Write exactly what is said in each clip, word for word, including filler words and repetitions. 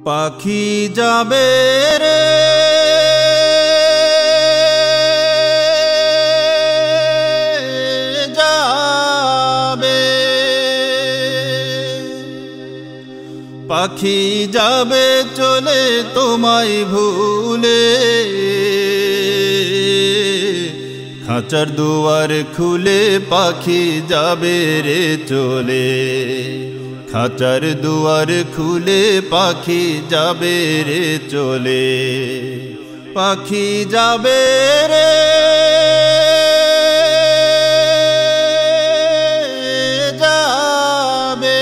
পাখি যাবে রে যাবে, পাখি যাবে চলে তোমায় ভুলে, খাঁচার দুয়ার খুলে পাখি যাবে রে চলে, খাঁচার দুয়ার খুলে পাখি যাবে রে চলে, পাখি যাবে রে যাবে।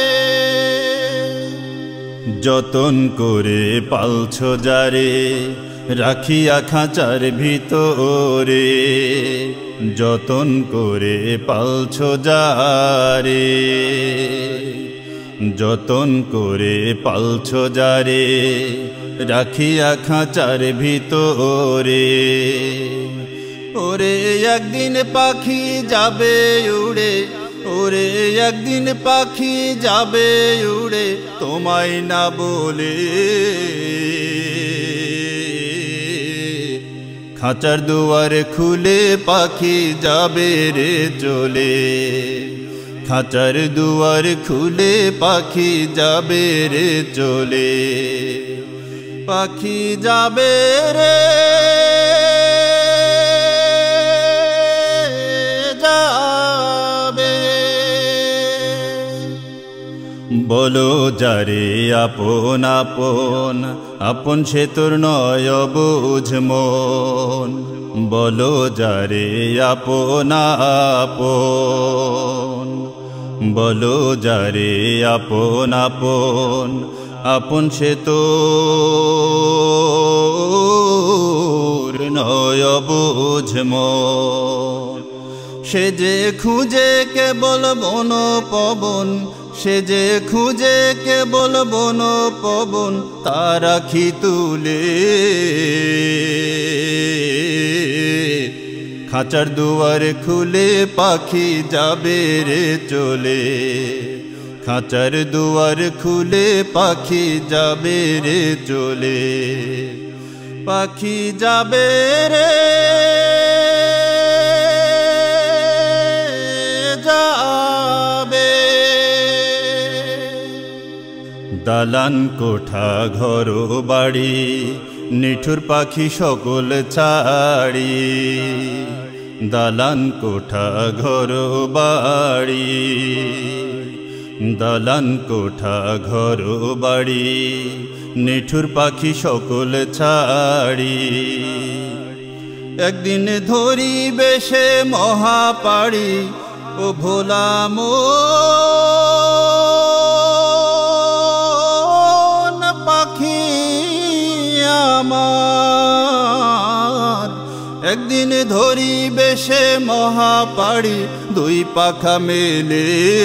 যতন করে পালছো যারে রাখিয়া খাঁচার ভিতরে, যতন করে পালছো যারে, যতন করে পালছো যারে রাখিয়া খাঁচার ভিতরে, ওরে একদিন পাখি যাবে উড়ে, ওরে একদিন পাখি যাবে উড়ে তোমায় না বলে, খাঁচার দুয়ার খুলে পাখি যাবে রে চলে, খাঁচার দুয়ার খুলে পাখি যাবে রে চলে, পাখি যাবে রে যাবে। বলো যারে আপন আপন, আপন সে তোর নয় বুঝ মন, বলো যারে আপন আপন, বলো যারে আপন আপন, আপন সে তোর নয় বুঝ মন। সে যে খুঁজে কেবল বন পবন, সে যে খুঁজে কেবল বন পবন, তার আখি তুলে, খাঁচার দুয়ার খুলে পাখি যাবে রে চলে, খাঁচার দুয়ার খুলে পাখি যাবে রে চলে, পাখি যাবে রে যাবে। দালান কোঠা ঘর বাড়ি নিঠুর পাখি সকল ছাড়ি, দালান কোঠা ঘর বাড়ি, দালান কোঠা ঘর বাড়ি নিঠুর পাখি সকল ছাড়ি, একদিন ধরি বেশে মহাপাড়ি ও ভোলা মন পাখি আমার, একদিন ধরি বেশে মহাপাড়ি দুই পাখা মেলে,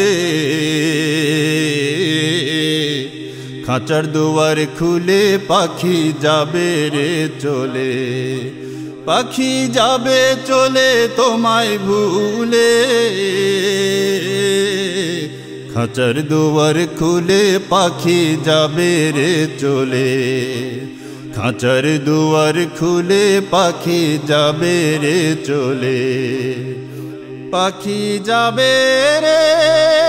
খাঁচার দুয়ার খুলে পাখি যাবে রে চলে, পাখি যাবে চলে তোমায় ভুলে, খাঁচার দুয়ার খুলে পাখি যাবে রে চলে, খাঁচার দুয়ার খুলে পাখি যাবে রে চলে, পাখি যাবে রে।